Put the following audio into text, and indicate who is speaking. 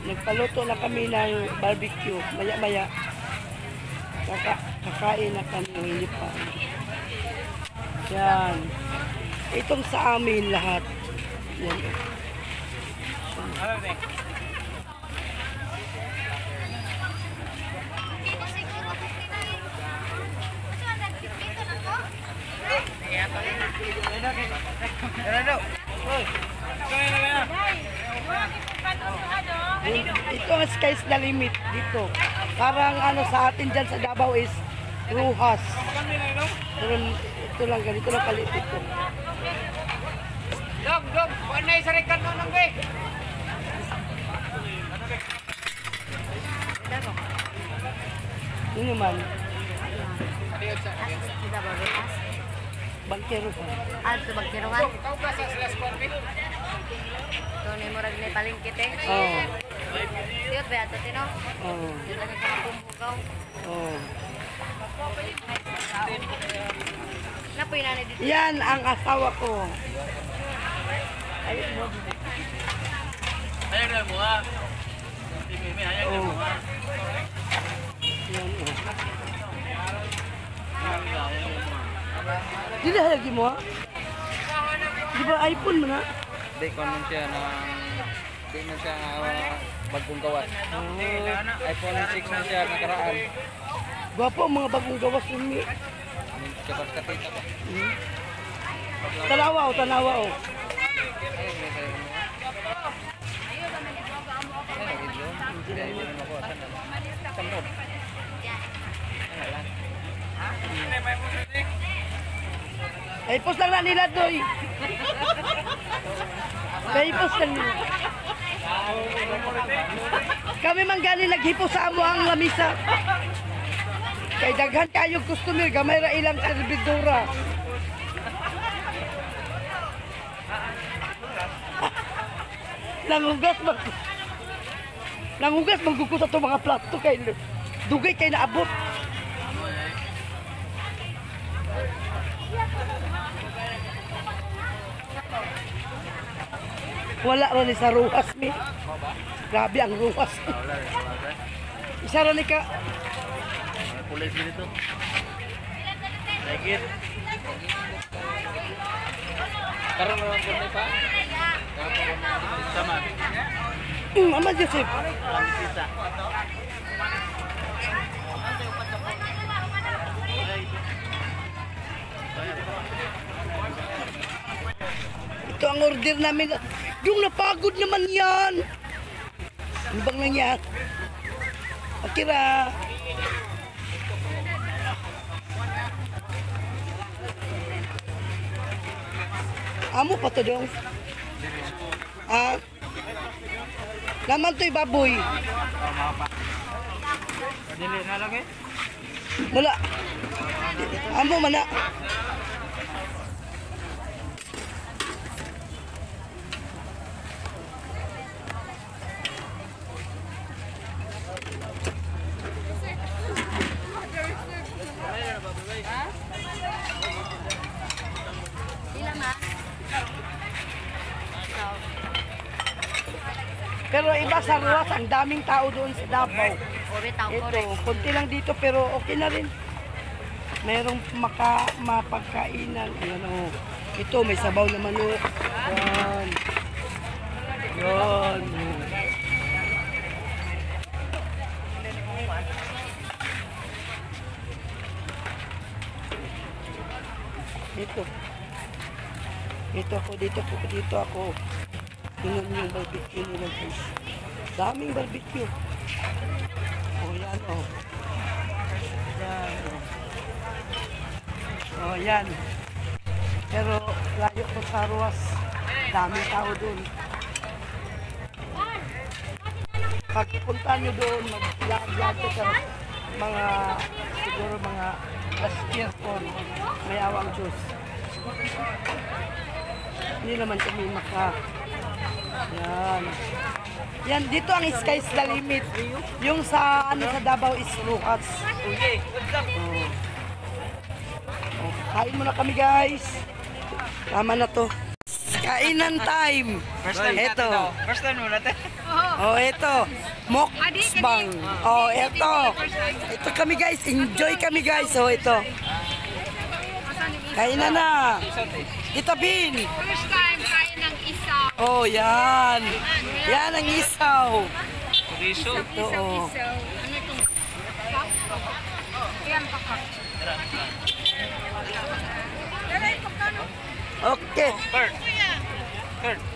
Speaker 1: Nagpaluto na kami ng barbecue. Maya-maya. Kakain na kami. Hindi pa. Yan. Itong sa amin lahat. Yan. Ito ang sky's the limit dito. Parang ano sa atin dyan sa Davao is Ruhas. Pero ito lang, ganito lang kalit ito.
Speaker 2: Dog, buwan na isarikan mo ng big.
Speaker 1: Yun naman.
Speaker 3: Kita ba bekas?
Speaker 1: Bangkero pa.
Speaker 3: Ito bangkero ka?
Speaker 2: Kau ba sa sila scorpion?
Speaker 3: Ito ni murag ni palingkit eh.
Speaker 1: Oo.
Speaker 3: Tiyot ba ito tino?
Speaker 1: Oo.
Speaker 3: Dito na ka kumbukaw.
Speaker 1: Oo.
Speaker 3: Napoy na dito.
Speaker 1: Yan ang asawa ko.
Speaker 2: Ayaw na mo ha. Ayaw na mo ha.
Speaker 1: Yan o. Di na lagi mo ha? Di ba iPhone mo na?
Speaker 2: Hindi ko naman siya na hindi man siya bagong gawas. iPhone 6 na siya nakaraan.
Speaker 1: Gwapo ang mga bagong gawas yun.
Speaker 2: Kapag katita ko.
Speaker 1: Tanawa o, tanawa o. Ay, post lang na nila, Doy. Ay, post lang nila. Kami man gani naghipo sa amo ang lamisa. Kay daghan kayong customer, gamay ra ilang servidora. Nangugas maggugo sa itong mga plato kay dugay kay naabot. Wala rin sa ruhas mi. Grabe ang ruhas. Isa rin ka.
Speaker 2: Pulis dito. Like it. Karon naman po ni pa. Sama.
Speaker 1: Ama Joseph.
Speaker 2: Sisa.
Speaker 1: Ito ang order namin. Yung napagod naman yan. Ano bang nangyari? Akira. Amo pa to dong. Ah. Naman to'y baboy.
Speaker 2: Dili na lagi.
Speaker 1: Wala. Amo man na. Pero iba sa Ruas, ang daming tao doon sa Davao. Ito, konti lang dito pero okay na rin. Merong mapagkainan. Ayan o. Ito, may sabaw na manok. Yan. Yan. Dito. Dito ako. Tingnan yung barbecue nila guys. Daming barbecue. Oh, yan oh. Yan oh. Oh, yan. Pero layo ko sa Ruas. Daming tao doon. Pag punta nyo doon, mag-vlog ko sa mga, siguro mga last year po. May awang Diyos. Hindi naman kami yan. Yan, dito ang sky's the limit. Yung sa, ano, sa Davao is Ruhas. Oh. Oh, kain muna kami guys. Tama na to. Kainan time.
Speaker 2: First time
Speaker 1: Ito.
Speaker 2: First time mo natin.
Speaker 1: Oh, ito. Mukbang. Oh, ito. Ito kami guys. Enjoy kami guys. Oh, ito. Kain na. Ito, Bin.
Speaker 4: First time kaya ng isa.
Speaker 1: Oh, yan. Yan ang isaw.
Speaker 2: Riso.
Speaker 1: Ito, oh.
Speaker 4: So, ano itong Ayan, pakak.
Speaker 1: Okay.
Speaker 2: Kurt. Kurt.